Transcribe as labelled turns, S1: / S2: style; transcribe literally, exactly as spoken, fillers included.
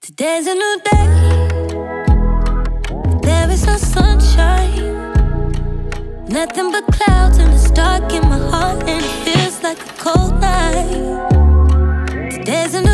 S1: Today's a new day. There is no sunshine, nothing but clouds, and it's dark in my heart, and it feels like a cold night. Today's a new